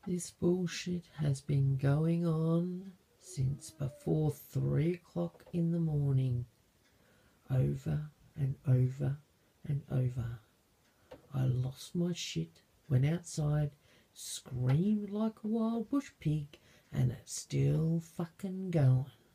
This bullshit has been going on since before 3 o'clock in the morning, over and over and over. I lost my shit, went outside, screamed like a wild bush pig, and it's still fucking going.